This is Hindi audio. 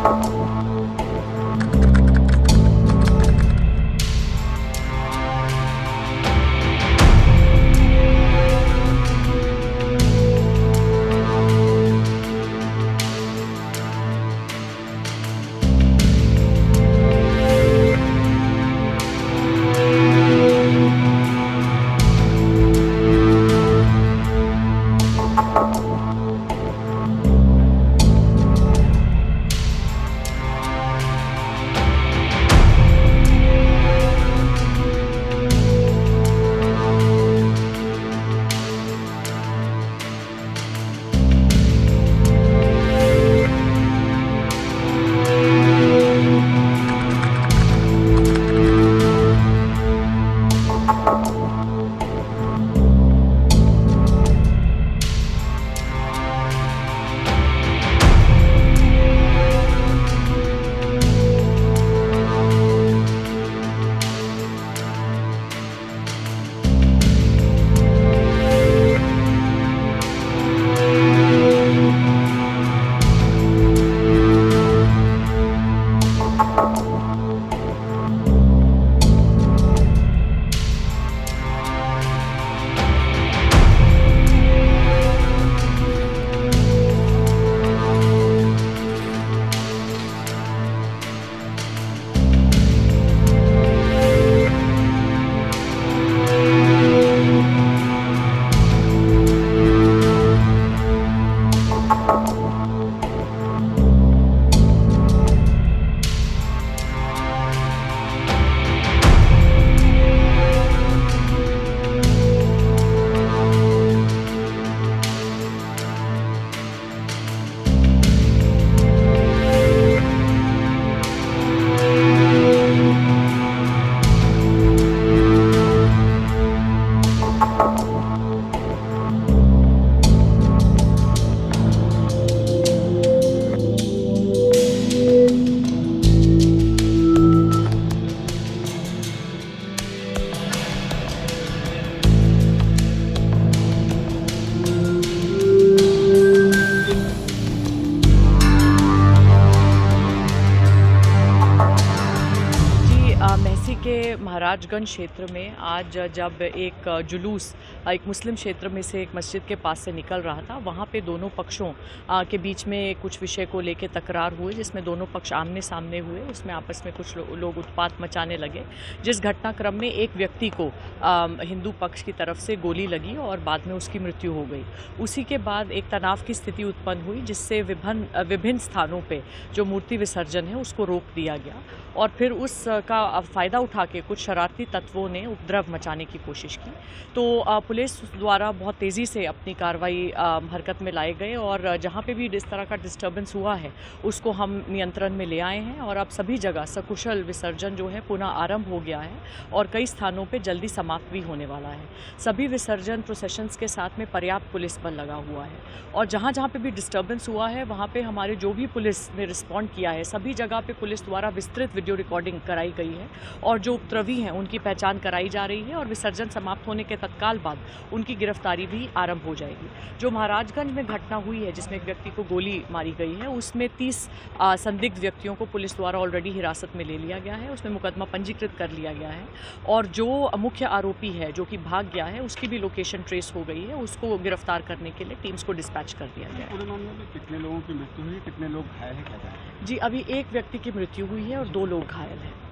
महसी के महाराजगंज क्षेत्र में आज जब एक जुलूस एक मुस्लिम क्षेत्र में से एक मस्जिद के पास से निकल रहा था, वहाँ पे दोनों पक्षों के बीच में कुछ विषय को लेकर तकरार हुई, जिसमें दोनों पक्ष आमने सामने हुए। उसमें आपस में कुछ लोग उत्पात मचाने लगे, जिस घटनाक्रम में एक व्यक्ति को हिंदू पक्ष की तरफ से गोली लगी और बाद में उसकी मृत्यु हो गई। उसी के बाद एक तनाव की स्थिति उत्पन्न हुई, जिससे विभिन्न स्थानों पे जो मूर्ति विसर्जन है उसको रोक दिया गया और फिर उसका फ़ायदा उठा के कुछ शरारती तत्वों ने उपद्रव मचाने की कोशिश की। तो पुलिस द्वारा बहुत तेज़ी से अपनी कार्रवाई हरकत में लाए गए और जहाँ पे भी इस तरह का डिस्टर्बेंस हुआ है उसको हम नियंत्रण में ले आए हैं और अब सभी जगह सकुशल विसर्जन जो है पुनः आरंभ हो गया है और कई स्थानों पे जल्दी समाप्त भी होने वाला है। सभी विसर्जन प्रोसेशंस के साथ में पर्याप्त पुलिस बल लगा हुआ है और जहाँ जहाँ पे भी डिस्टर्बेंस हुआ है वहाँ पे हमारे जो भी पुलिस ने रिस्पॉन्ड किया है, सभी जगह पे पुलिस द्वारा विस्तृत वीडियो रिकॉर्डिंग कराई गई है और जो उपद्रवी हैं उनकी पहचान कराई जा रही है और विसर्जन समाप्त होने के तत्काल बाद उनकी गिरफ्तारी भी आरंभ हो जाएगी। जो महाराजगंज में घटना हुई है जिसमें एक व्यक्ति को गोली मारी गई है, उसमें 30 संदिग्ध व्यक्तियों को पुलिस द्वारा ऑलरेडी हिरासत में ले लिया गया है। उसमें मुकदमा पंजीकृत कर लिया गया है और जो मुख्य आरोपी है जो कि भाग गया है उसकी भी लोकेशन ट्रेस हो गई है। उसको गिरफ्तार करने के लिए टीम्स को डिस्पैच कर दिया गया है। पूरे मामले में कितने लोगों की मृत्यु हुई, कितने लोग घायल हैं? जी, अभी एक व्यक्ति की मृत्यु हुई है और 2 लोग घायल हैं।